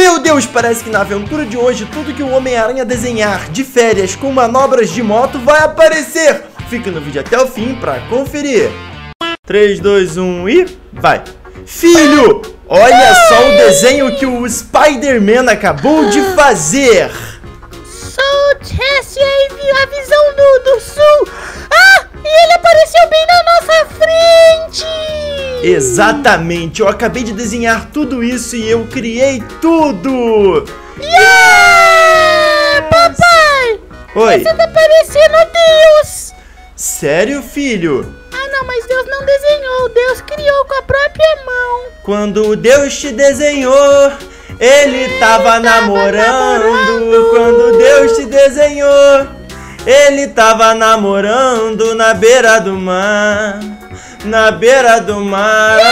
Meu Deus, parece que na aventura de hoje tudo que o Homem-Aranha desenhar de férias com manobras de moto vai aparecer. Fica no vídeo até o fim pra conferir. 3, 2, 1 e vai. Filho, olha só o desenho que o Spider-Man acabou de fazer. Sou Jesse, a visão do sul. Ah, e ele apareceu bem na nossa frente. Exatamente, eu acabei de desenhar tudo isso e eu criei tudo. Yeah! Papai! Oi. Você tá parecendo Deus. Sério, filho? Ah, não, mas Deus não desenhou. Deus criou com a própria mão. Quando Deus te desenhou, Ele tava namorando. Quando Deus te desenhou, Ele tava namorando na beira do mar. Na beira do mar,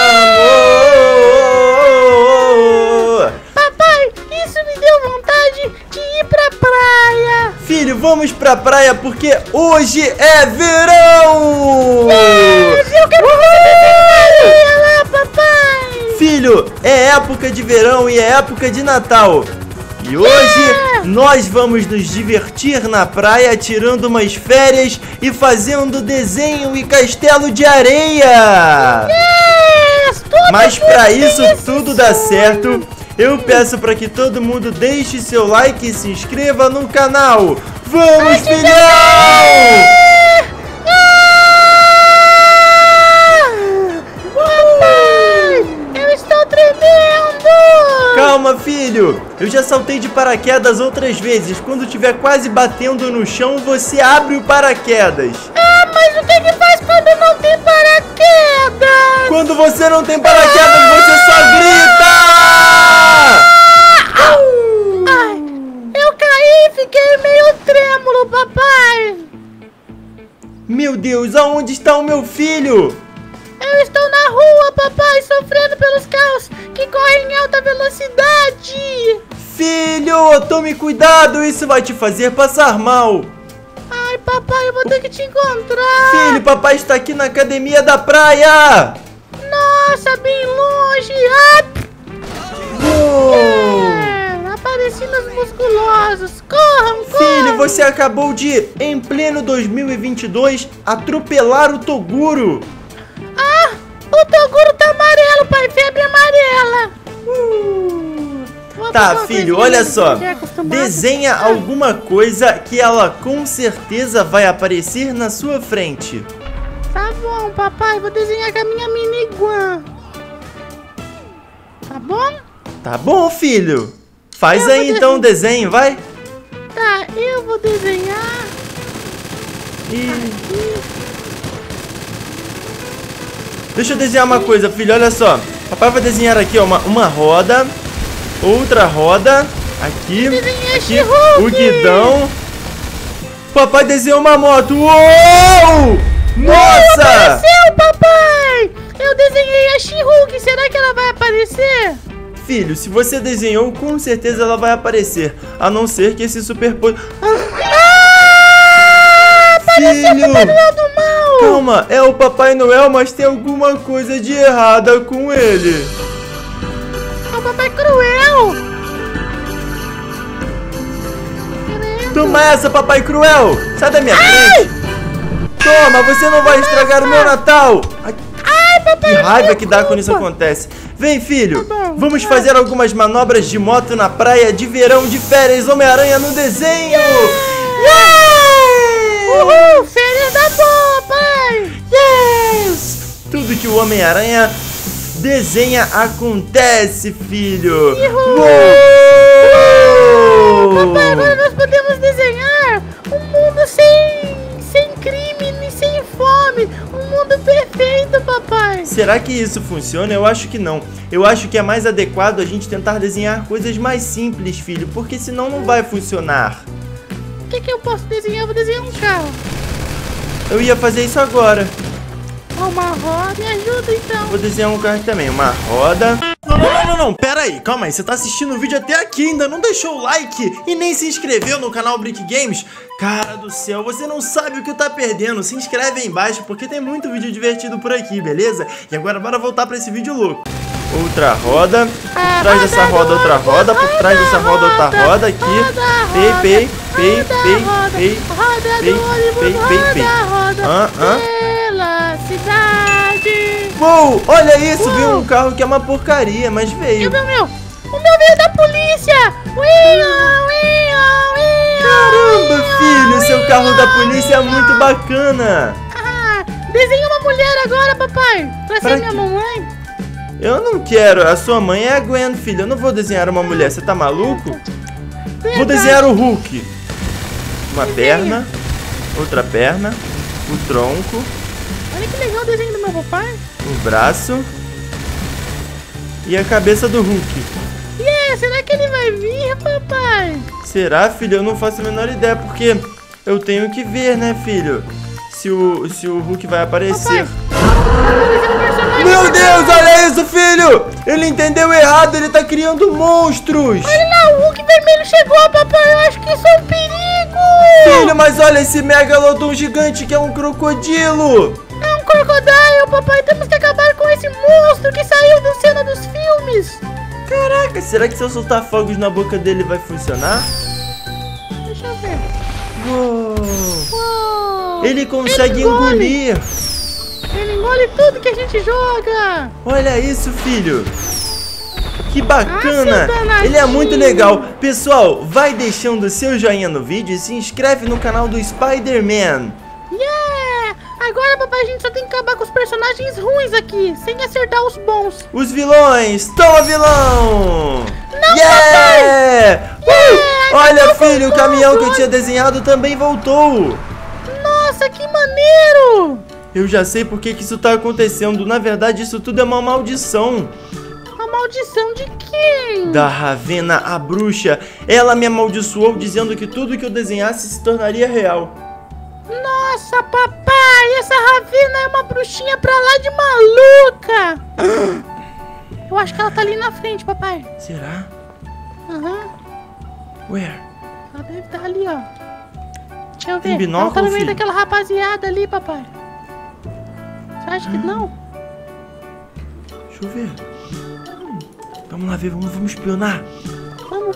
amor. Papai, isso me deu vontade de ir pra praia. Filho, vamos pra praia porque hoje é verão. Eu quero que você desenhe uma areia lá, papai. Filho, é época de verão e é época de Natal. E hoje nós vamos nos divertir na praia, tirando umas férias e fazendo desenho e castelo de areia. Mas para isso tudo dar certo, eu peço para que todo mundo deixe seu like e se inscreva no canal. Vamos, filhão! Eu estou tremendo! Calma, filho! Eu já saltei de paraquedas outras vezes. Quando estiver quase batendo no chão, você abre o paraquedas. Ah, mas o que faz quando não tem paraquedas? Quando você não tem paraquedas, você só grita! Ai, eu caí e fiquei meio trêmulo, papai. Meu Deus, aonde está o meu filho? Eu estou na rua, papai, sofrendo pelos carros que correm em alta velocidade. Filho, tome cuidado, isso vai te fazer passar mal. Ai, papai, eu vou ter que te encontrar. Filho, papai está aqui na academia da praia. Nossa, bem longe. Aparecidos musculosos. Corram, corram. Filho, você acabou de, em pleno 2022, atropelar o Toguro. Ah, o Toguro tá amarelo, pai, febre amarela. Tá, filho, olha só. Desenha alguma coisa que ela com certeza vai aparecer na sua frente. Tá bom, papai, vou desenhar com a minha miniguã. Tá bom? Tá bom, filho. Faz aí então o desenho, vai. Tá, eu vou desenhar. Deixa eu desenhar uma coisa, filho, olha só. Papai vai desenhar aqui, ó, uma roda. Outra roda. Aqui o guidão. Papai desenhou uma moto. Uou! Nossa! Apareceu, papai! Eu desenhei a She-Hulk. Será que ela vai aparecer? Filho, se você desenhou, com certeza ela vai aparecer. A não ser que esse superpoder... Apareceu o Papai Noel do mal! Calma, é o Papai Noel, mas tem alguma coisa de errada com ele. É o Papai Cruel! Toma essa, Papai Cruel! Sai da minha frente! Toma, você não vai estragar o meu Natal! Ai, papai, que raiva que dá quando isso acontece. Vem, filho, vamos fazer algumas manobras de moto na praia de verão de férias. Homem-Aranha no desenho! Uhul, férias da boa, pai! Yes! Tudo que o Homem-Aranha desenha acontece, filho! Papai, agora nós podemos desenhar um mundo sem crime e sem fome. Um mundo perfeito, papai. Será que isso funciona? Eu acho que não. Eu acho que é mais adequado a gente tentar desenhar coisas mais simples, filho, porque senão não vai funcionar. O que eu posso desenhar? Eu vou desenhar um carro. Eu ia fazer isso agora. Uma roda, me ajuda então. Vou desenhar um carro também, uma roda. Não, pera aí, calma aí. Você tá assistindo o vídeo até aqui, ainda não deixou o like e nem se inscreveu no canal Brick Games? Cara do céu, você não sabe o que tá perdendo. Se inscreve aí embaixo porque tem muito vídeo divertido por aqui, beleza? E agora bora voltar pra esse vídeo louco. outra roda. Por trás dessa roda, outra roda. Por trás dessa roda, outra roda. Aqui. Pei. Pela cidade. Uou, olha isso. Veio um carro que é uma porcaria, mas veio. O meu veio da polícia. Caramba, filho, seu carro da polícia é muito bacana. Desenha uma mulher agora, papai. Pra ser minha mamãe. Eu não quero, a sua mãe é a Gwen, filho. Eu não vou desenhar uma mulher, você tá maluco? Vou desenhar o Hulk. Uma perna, outra perna, o tronco. Olha que legal o desenho do meu papai. O braço e a cabeça do Hulk. Será que ele vai vir, papai? Será, filho? Eu não faço a menor ideia, porque eu tenho que ver, né, filho? Se o Hulk vai aparecer. Meu Deus, olha isso, filho! Ele entendeu errado, ele tá criando monstros! Olha lá, o Hulk vermelho chegou, papai! Eu acho que isso é um perigo! Filho, mas olha esse megalodon gigante que é um crocodilo! É um crocodilo, papai! Temos que acabar com esse monstro que saiu da cena dos filmes! Caraca, será que se eu soltar fogos na boca dele vai funcionar? Deixa eu ver. Uou. Ele consegue engolir! Ele engole tudo que a gente joga! Olha isso, filho! Que bacana! Ele é muito legal! Pessoal, vai deixando o seu joinha no vídeo e se inscreve no canal do Spider-Man! Agora, papai, a gente só tem que acabar com os personagens ruins aqui, sem acertar os bons. Os vilões! Toma, vilão! Não, papai! Olha, filho, o caminhão que eu tinha desenhado também voltou! Nossa, que maneiro! Eu já sei por que isso tá acontecendo. Na verdade, isso tudo é uma maldição. Uma maldição de quem? Da Ravenna, a bruxa. Ela me amaldiçoou dizendo que tudo que eu desenhasse se tornaria real. Nossa, papai, essa Ravenna é uma bruxinha pra lá de maluca. Eu acho que ela tá ali na frente, papai. Será? Where? Ela deve estar ali, ó. Deixa eu ver. Tem binóculo, ela tá no meio filho? daquela rapaziada ali, papai. Você acha que não? Deixa eu ver. Vamos lá ver, vamos espionar. Vamos.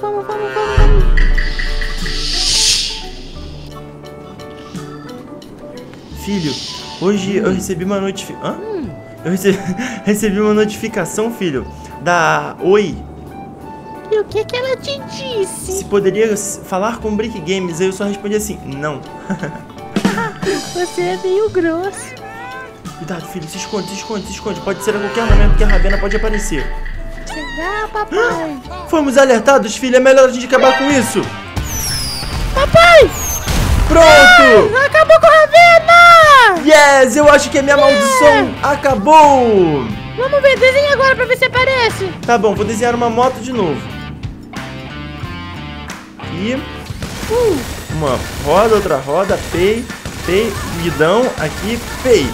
Filho, hoje eu recebi uma notificação. Eu recebi uma notificação, filho, da Oi. E o que ela te disse? Se poderia falar com Brick Games, aí eu só respondi assim, não. Você é meio grosso. Cuidado, filho, se esconde. Pode ser a qualquer momento que a Ravenna pode aparecer. Será, papai? Fomos alertados, filho, é melhor a gente acabar com isso. Papai! Pronto! Acabou com a Ravenna! Yes, eu acho que a minha maldição acabou. Vamos ver, desenha agora pra ver se aparece. Tá bom, vou desenhar uma moto de novo. Aqui. Uma roda, outra roda, pei, guidão, aqui, pei.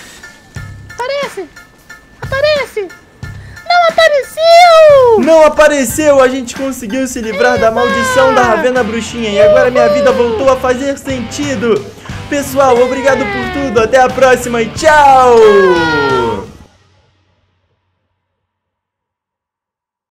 Aparece! Não apareceu! Não apareceu! A gente conseguiu se livrar da maldição da Ravenna bruxinha e agora minha vida voltou a fazer sentido. Pessoal, obrigado por tudo. Até a próxima e tchau!